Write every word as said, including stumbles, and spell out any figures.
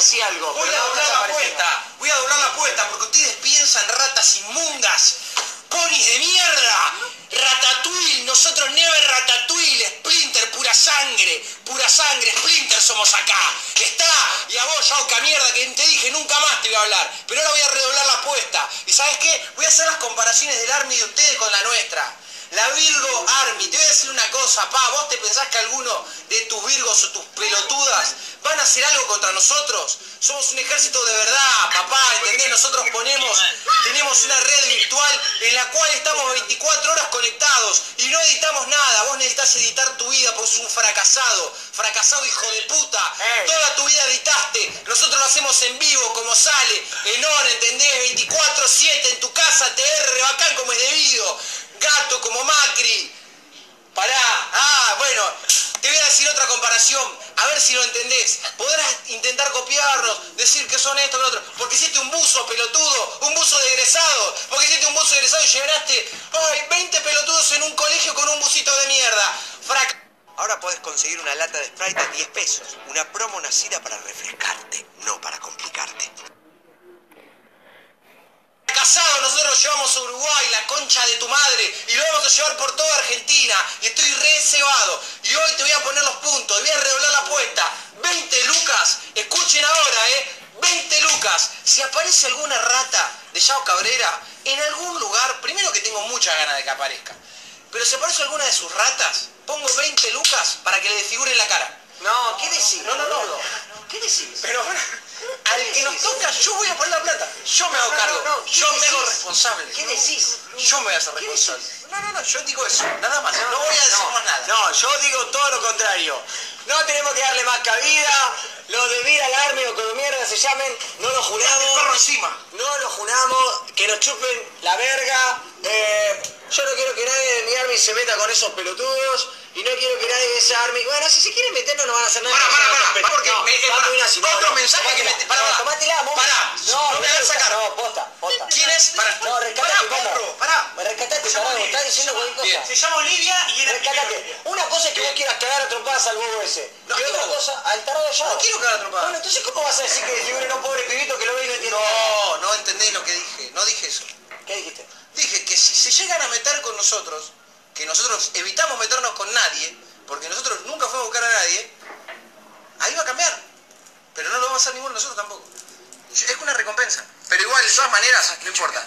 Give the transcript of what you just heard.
decí algo. Voy a doblar la apuesta, voy a doblar la apuesta, porque ustedes piensan, ratas inmundas, ponis de mierda, Ratatouille, nosotros Never Ratatouille, Splinter, pura sangre, pura sangre, Splinter somos acá, está, y a vos, Yauca, mierda, que te dije, nunca más te voy a hablar, pero ahora voy a redoblar la apuesta, y ¿sabes qué? Voy a hacer las comparaciones del Army de ustedes con la nuestra. La Virgo Army, te voy a decir una cosa, pa, ¿vos te pensás que alguno de tus virgos o tus pelotudas van a hacer algo contra nosotros? Somos un ejército de verdad, papá, ¿entendés? Nosotros ponemos, tenemos una red virtual en la cual estamos veinticuatro horas conectados y no editamos nada. Vos necesitas editar tu vida porque sos un fracasado, fracasado hijo de puta. Hey. Toda tu vida editaste, nosotros lo hacemos en vivo, como sale, en on, ¿entendés? veinticuatro siete en tu casa, T R, bacán como es debido. Gato como Macri. Pará. Ah, bueno, te voy a decir otra comparación, a ver si lo entendés. Podrás intentar copiarnos, decir que son esto, que lo otro, porque hiciste un buzo, pelotudo, un buzo de egresado, porque hiciste un buzo de egresado y llenaste, ay, veinte pelotudos en un colegio con un busito de mierda. Frac Ahora podés conseguir una lata de Sprite a diez pesos. Una promo nacida para refrescarte, no para complicarte. Casado, nosotros lo llevamos a Uruguay, la concha de tu madre, y lo vamos a llevar por toda Argentina, y estoy re cebado, y hoy te voy a poner los puntos, y voy a redoblar la apuesta, veinte lucas, escuchen ahora, eh, veinte lucas, si aparece alguna rata de Yao Cabrera, en algún lugar, primero que tengo muchas ganas de que aparezca, pero si aparece alguna de sus ratas, pongo veinte lucas para que le desfiguren la cara. No, ¿qué decís? No, no, no, no. ¿Qué decís? Pero al que nos toca, yo voy a poner la plata. Yo me hago No, no, cargo. no, no. Yo ¿Qué me hago decís? responsable. ¿Qué decís? Yo me voy a hacer ¿Qué responsable. decís? No, no, no, yo digo eso. Nada más. No, voy a decir no, más nada. No, yo digo todo lo contrario. No tenemos que darle más cabida. Lo de Vir al Army o como mierda se llamen, no lo El juramos. perro encima. No lo junamos, que nos chupen la verga. Eh, yo no quiero que nadie de mi Army se meta con esos pelotudos. Y no quiero que nadie de ese Army... Bueno, si se quieren meter no nos van a hacer nada. Pará, pará, Nosotros, pará, porque no, me- eh, Pato pará, Ignacio, no, otro no, mensaje que tomátela, me- pará, pará. tomátela, vos. Pará, No, no me hagas sacar. No, posta, posta. ¿Quién es? Pará. No, rescatate, Pará, ¿cómo? perro, pará. Rescatate, Se llama carajo, Olivia, estás diciendo se llama- cualquier cosa. Bien. Se llama Olivia y era Rescatate. Una cosa es que vos quieras cagar a trompadas al bobo ese. No, y otra ¿qué bobo? cosa, al tarado allá. No quiero cagar a trompadas. Bueno, entonces, ¿cómo vas a decir que desfiguren a un pobre pibito que lo ve y no entiende nada? No, no entendés lo que dije. No dije eso. ¿Qué dijiste? Dije que si se llegan a meter con nosotros, que nosotros evitamos meternos con nadie, porque nosotros nunca fuimos a buscar a nadie, ahí va a cambiar. Pero no lo vamos a hacer ninguno de nosotros tampoco. Es una recompensa. Pero igual, de todas maneras, no importa.